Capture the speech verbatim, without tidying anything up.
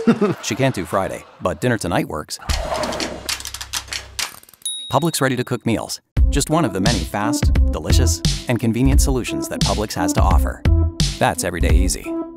She can't do Friday, but dinner tonight works. Publix ready-to-cook meals. Just one of the many fast, delicious, and convenient solutions that Publix has to offer. That's everyday easy.